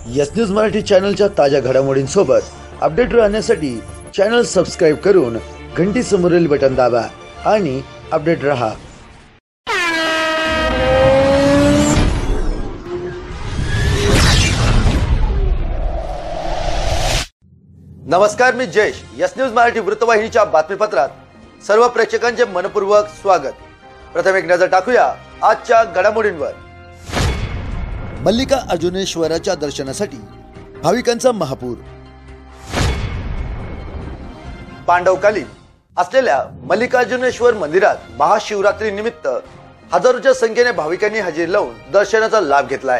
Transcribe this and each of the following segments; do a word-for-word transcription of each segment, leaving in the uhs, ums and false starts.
Yes news Marathi चॅनलच्या ताज्या घडामोडींसोबत अपडेट राहण्यासाठी चॅनल सबस्क्राइब करून घंटी समोरील बटन दाबा आणि अपडेट रहा। नमस्कार, मी जयेश। यस न्यूज मराठी वृत्तवाहिनीच्या बातमीपत्रात सर्व प्रेक्षकांचे मनपूर्वक स्वागत। प्रथम एक नजर टाकूया आजच्या घडामोडींवर। मल्लिका अर्जुनेश्वराच्या दर्शनासाठी भाविकांचा महापूर। पांडवकालीन असलेल्या मल्लिकार्जुनेश्वर मंदिरात महाशिवरात्री निमित्त हजारोच्या संख्येने भाविकांनी हजेरी लावून दर्शनाचा लाभ घेतलाय।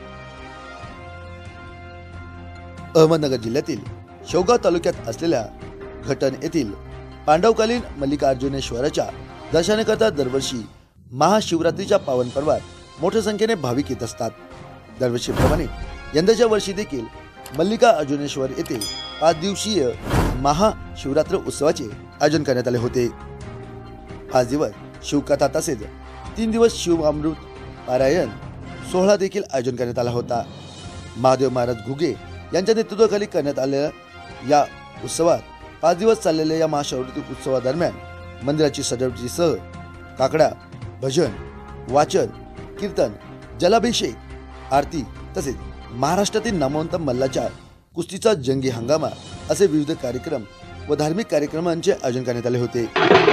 अहमदनगर जिल्ह्यातील शेवगाव तालुक्यात असलेल्या घटन येथील पांडवकालीन मल्लिकार्जुनेश्वराच्या दर्शनाकरता दरवर्षी महाशिवरात्रीच्या पावन पर्वात मोठ्या संख्येने भाविक येत असतात। दरवर्षीप्रमाणे यंदाच्या वर्षी देखील मल्लिका अर्जुनेश्वर येथे पाच दिवसीय महाशिवरात्र उत्सवाचे आयोजन करण्यात आले होते। पाच दिवस शिवकथा तसेच तीन दिवस शिवामृत पारायण सोहळा देखील आयोजन करण्यात आला होता। महादेव महाराज घुगे यांच्या नेतृत्वाखाली करण्यात आलेल्या या उत्सवात पाच दिवस चाललेल्या या महाशिवरात्री उत्सवादरम्यान मंदिराची सजावटीसह काकडा, भजन, वाचन, कीर्तन, जलाभिषेक, आरती तसेच महाराष्ट्रातील नामवंत मल्लाच्या कुस्तीचा जंगी हंगामा असे विविध कार्यक्रम व धार्मिक कार्यक्रमांचे आयोजन करण्यात आले होते।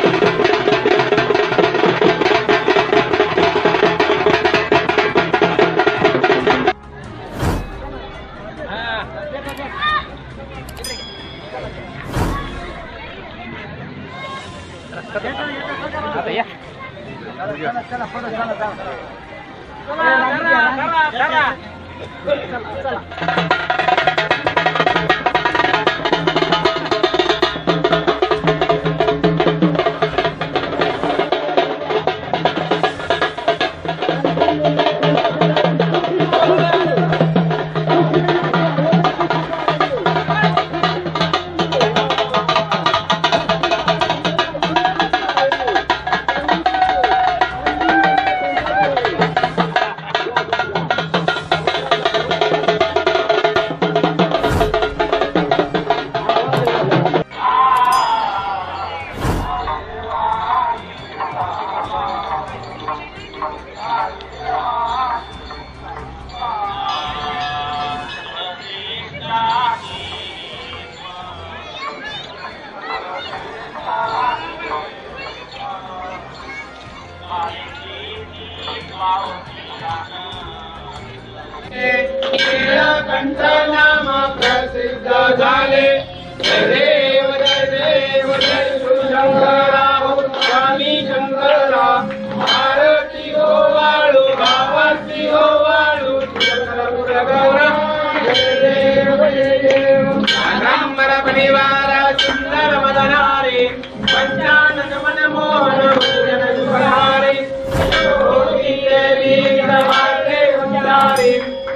कंठनाम प्रसिद्ध झाले देव देव शंकरा स्वामी शंकरा भारती हो वाळू भावती हो वाळू गौरा देव देव ब्राह्मण परिवार सुंदर मदनारे पंचानन मनमोहन भजन सुहारे ज्योती देवी गणमाते उच्चारे।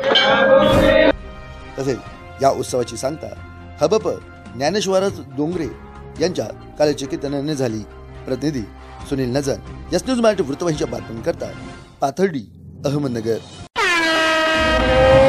तसेच या उत्सवाची सांगता हबप ज्ञानेश्वराज डोंगरे यांच्या कार्यचिकित्सनाने झाली। प्रतिनिधी सुनील नजर, यस न्यूज मराठी वृत्तवाहिनीच्या बातमीकरता पाथर्डी, अहमदनगर।